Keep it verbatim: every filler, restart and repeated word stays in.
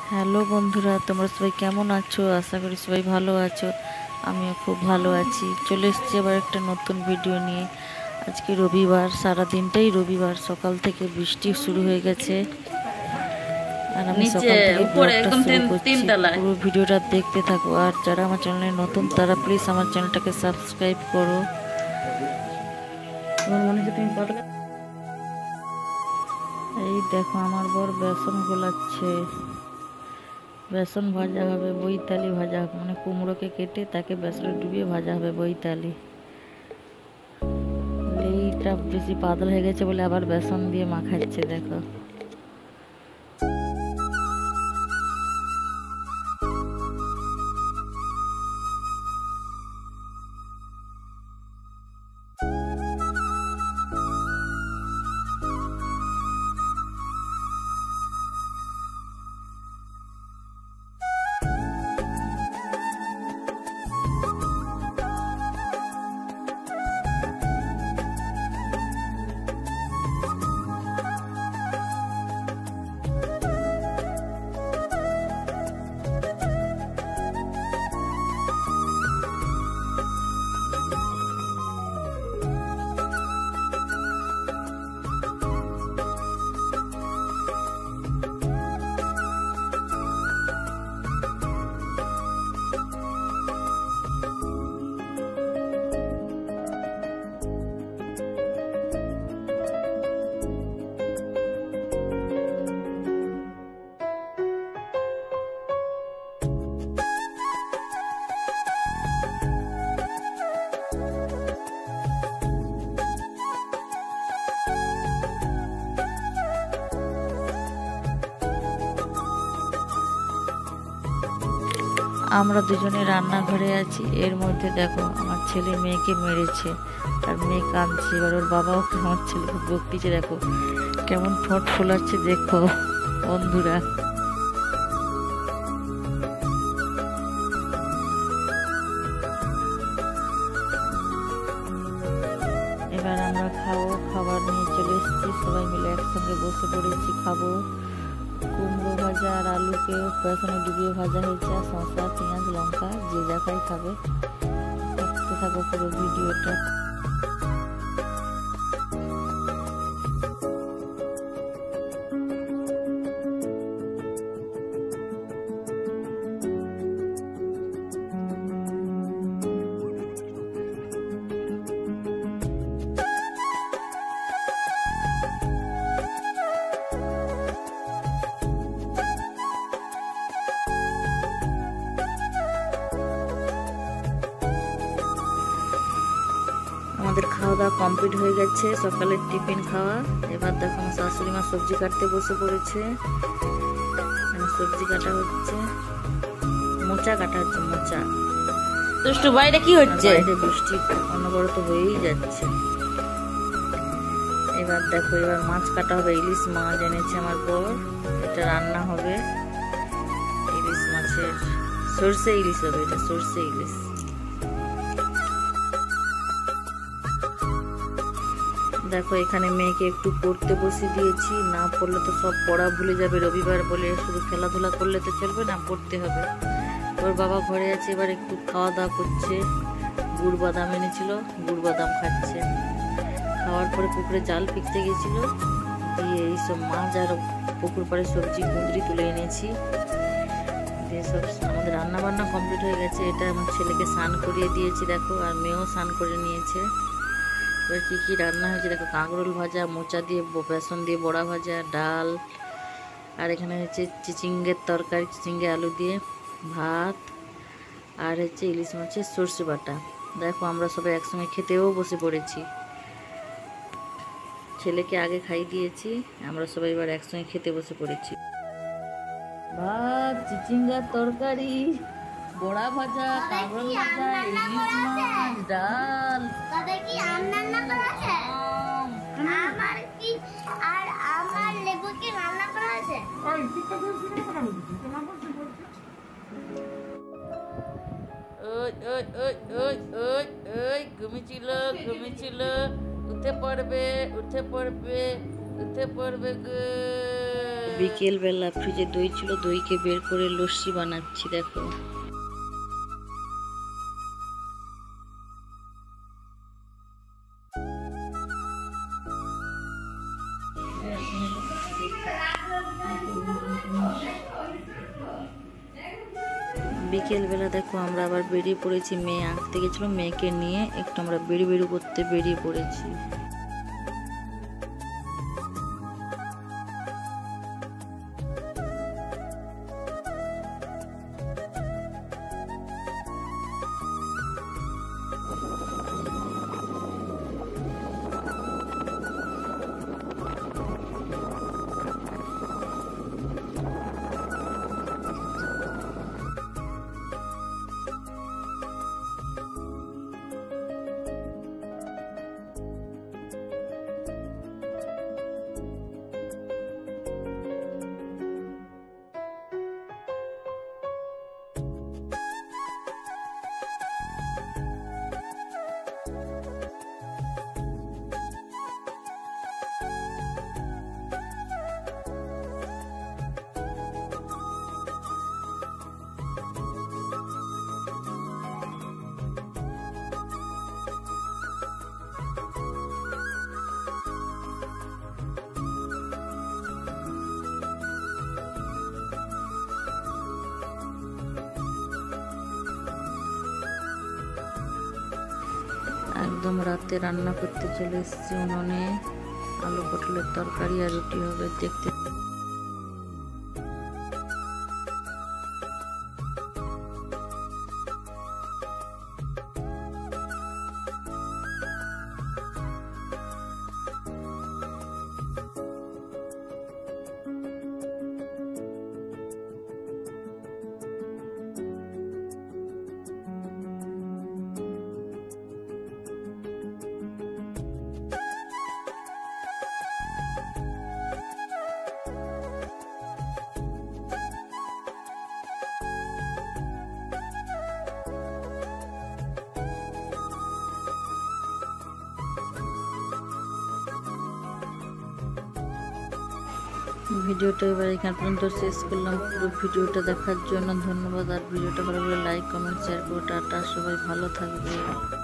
Hello বন্ধুরা, তোমরা সবাই কেমন আছো? আশা করি সবাই ভালো আছো। আমিও খুব ভালো আছি। চলে এসেছি আবার একটা নতুন ভিডিও নিয়ে। আজকে রবিবার, সারা দিনটাই রবিবার। সকাল থেকে বৃষ্টি শুরু হয়ে গেছে আর আমি সকাল থেকে ব্লগটা শুরু করছি। পুরো ভিডিওটা দেখতে থাকো। আর যারা আমার চ্যানেলে নতুন তারা প্লিজ আমার চ্যানেলটাকে সাবস্ক্রাইব করো। এই দেখো আমার বর বেসন গোলাচ্ছে। বেসন ভাজা হবে, বৈতালি ভাজা হবে, মানে কুমড়োকে কেটে তাকে বেসনে ডুবিয়ে ভাজা হবে বৈতালি। এইটা বেশি পাতলা হয়ে গেছে বলে আবার বেসন দিয়ে মাখাচ্ছে। দেখো আমরা দুজনে রান্নাঘরে আছি। এর মধ্যে দেখো আমার ছেলে মেয়েকে মেরেছে আর মেয়ে কাঁদছে। এবার ওর বাবাও আমার ছেলেকে বকতেছে। দেখো কেমন ঠোঁট ফোলাচ্ছে, দেখো বন্ধুরা। এবার আমরা খাবো। খাবার নিয়ে চলে এসেছি, সবাই মিলে একসঙ্গে বসে পড়েছি, খাবো। কুমড়ো ভাজা আর আলুকে বেসনে ডুবিয়ে ভাজা হয়েছে, আর শসা, পেঁয়াজ, লঙ্কা যে যা খাই খাবে। দেখতে থাকো পুরো ভিডিওটা। আমাদের খাওয়া দাওয়া কমপ্লিট হয়ে গেছে, সকালের টিফিন খাওয়া। এবার দেখো আমার শাশুড়ি মা সবজি কাটতে বসে পড়েছে। সবজি কাটা হচ্ছে, মোচা কাটা হচ্ছে, মোচা। দুষ্টু বাইরে কি হচ্ছে? বৃষ্টি অনবরত হয়েই যাচ্ছে। এবার দেখো এবার মাছ কাটা হবে। ইলিশ মাছ এনেছে আমার বর, এটা রান্না হবে। ইলিশ মাছের সরষে ইলিশ হবে, এটা সরষে ইলিশ। দেখো এখানে মেয়েকে একটু পড়তে বসে দিয়েছি, না পড়লে তো সব পড়া ভুলে যাবে। রবিবার বলে শুধু খেলাধুলা করলে তো চলবে না, পড়তে হবে। ওর বাবা ঘরে আছে, এবার একটু খাওয়া দাওয়া করছে। গুড় বাদাম এনেছিল, গুড় বাদাম খাচ্ছে। খাওয়ার পরে পুকুরে জাল ফিকতে গেছিল, দিয়ে এইসব মাছ আর পুকুর পাড়ে সবজি কুঁদরি তুলে এনেছি। দিয়ে সব আমাদের রান্না বান্না কমপ্লিট হয়ে গেছে। এটা আমার ছেলেকে স্নান করিয়ে দিয়েছি দেখো, আর মেয়েও স্নান করে নিয়েছে। এবার কী কী রান্না হয়েছে দেখো, কাঁকরোল ভাজা, মোচা দিয়ে বেসন দিয়ে বড়া ভাজা, ডাল, আর এখানে হচ্ছে চিচিঙ্গের তরকারি, চিচিঙ্গে আলু দিয়ে ভাত, আর হচ্ছে ইলিশ মাছের সর্ষে বাটা। দেখো আমরা সবাই একসঙ্গে খেতেও বসে পড়েছি। ছেলেকে আগে খাইয়ে দিয়েছি, আমরা সবাই এবার একসঙ্গে খেতে বসে পড়েছি। ভাত, চিচিঙ্গার তরকারি, বড়া ভাজা, কাঁকরোল ভাজা, ইলিশ মাছ, ডাল। দাদা কি আম রান্না করা আছে? আমার কি আর আমার লেবু কি রান্না করা আছে? ওই পিঠা দিয়ে কি রান্না করছিস? তোমার বলতে বলছিস। ওই ওই ওই ওই ওই ওই ঘুমিয়েছিল ঘুমিয়েছিল উঠে পড়বে উঠে পড়বে উঠে পড়বে গো। বিকেল বেলা ফ্রিজে দই ছিল, দইকে বের করে লস্যি বানাচ্ছি। দেখো বিকেল বেলা দেখো আমরা আবার বেরিয়ে পড়েছি। মেয়ে আঁকতে গেছিলো, মেয়েকে নিয়ে একটু আমরা বেড়ি বেড়ি করতে বেরিয়ে পড়েছি। একদম রাতে রান্না করতে চলে এসেছি। উনুনে আলু পটলের তরকারি আর রুটি হবে। দেখতে ভিডিওটা এবার এখান পর্যন্ত শেষ করলাম। পুরো ভিডিওটা দেখার জন্য ধন্যবাদ। আর ভিডিওটা ভালো লাগলে লাইক কমেন্ট শেয়ার করো। টাটা, সবাই ভালো থাকবে।